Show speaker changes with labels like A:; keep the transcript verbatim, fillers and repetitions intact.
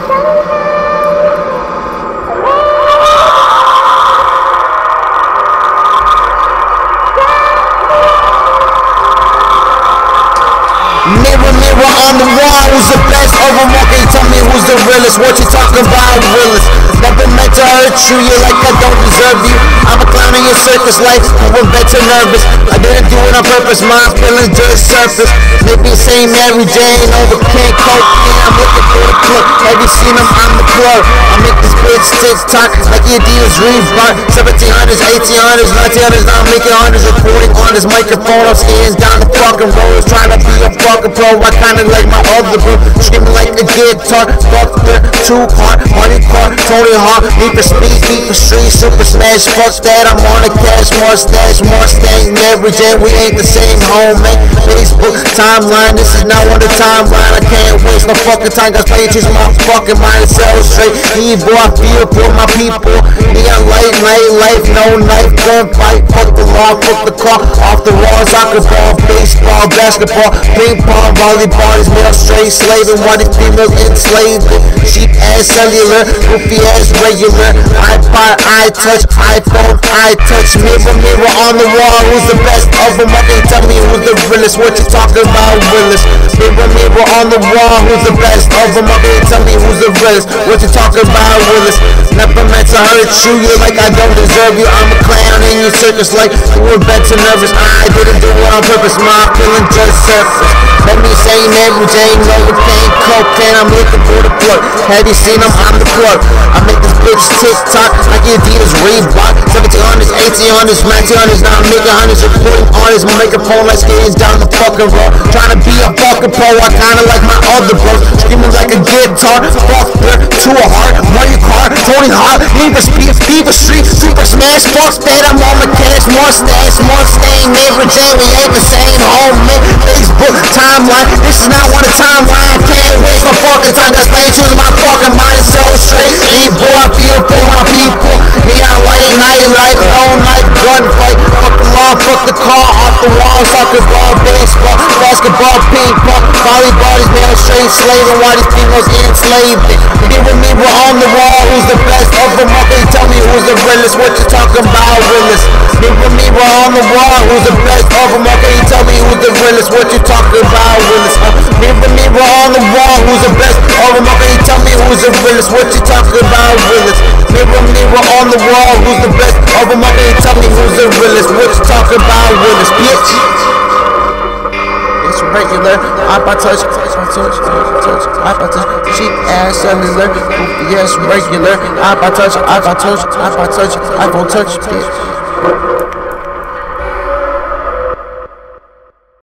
A: Mirror, mirror on the wall, who's the best of them all? Can you tell me who's the realest? What you talking about, realest? Never meant to hurt you, you're like I don't deserve you. I'm a clown in your circus life, I'm a bit too nervous. I didn't do it on purpose, my feelings just surface. Make me say Mary Jane over can't cope. Yeah, I'm looking for the plug. Have you seen him? I'm the plug. I make this bitch TikTok like your Adidas Reebok. seventeen hundreds, eighteen hundreds, nineteen hundreds, now I'm making hundreds. Recording on this microphone, I'm skiing down the fucking road, trying to be a fucking pro. I kinda like my other bro, screaming like a guitar. Fuck the two hard, money car, Tony Hawk. Need for speed, need for street, super smash. Fuck that, I'm on a cash, mustache, Mustang, Mary Jane. We ain't the same homemade. Facebook timeline, this is not on the timeline. I can't waste no fucking time, cause playing choosing my fucking mind and sell straight. Evil, I feel for my people. Neon light, night life, no knife, gun fight. Fuck the law, fuck the car, off the wall, soccer ball, baseball, basketball, ping pong, volleyball. Is male straight slaving, while these females enslaved. Cheap ass cellular, goofy ass regular. iPod, iTouch, iPhone, iTouch. Mirror, mirror on the wall, who's the best of them? I can tell me who's the realest. What you talking about, realest? Mirror, mirror on the wall, who's the best of them? I can tell me who's the realest. What you talking about, realest? Never meant to hurt you, you're like I don't deserve you. I'm a clown in your circus like you were bent to nervous. I didn't do it on purpose, my feeling just surface. Let me say Mary Jane, over pain, cocaine, I'm looking for the plug. Have you seen him? I'm the plug. I make this bitch TikTok like your Adidas Reebok. seventeen hundreds, eighteen hundreds, nineteen hundreds, now I'm making hundreds. Recording artists, microphone like skating down the fucking road. Trying to be a fucking pro, I kinda like my other bros. Screaming like a guitar, fuck her, to a heart, money car, Tony Hawk, need for speed, speed for street, super smash. Fuck that, I'm on the cash, mustache, Mustang, Mary Jane. We ain't the same homie. Facebook timeline, this is not on the timeline. Can't waste my fucking time, cause playing choosing my fucking mind so straight. Evil, I feel for my people. Neon light, night life, all night, gunfight. Fuck the law, fuck the car, off the wall, soccer ball, baseball, basketball, ping pong, volleyball. These male straight slaving, while these females enslaved. Mirror, mirror on the wall, who's the best of them all? Can you tell me who's the realest? What you talking about, realest? Mirror, mirror on the wall, who's the best of them all? Can you tell me who's the realest? What you talking about, realest? Uh, mirror, mirror on the wall, who's the best of them all? Can you tell me who's the realest? What you talking about, realest? Mirror, mirror on the wall, who's the best of them all? Can you tell me who's the realest? What you talking about, realest, bitch? It's regular, iPod touch, iPod touch, iPod touch, iPod touch, cheap ass cellular, yes, regular, iPod touch, iPod touch, iPod touch, iPhone touch, bitch.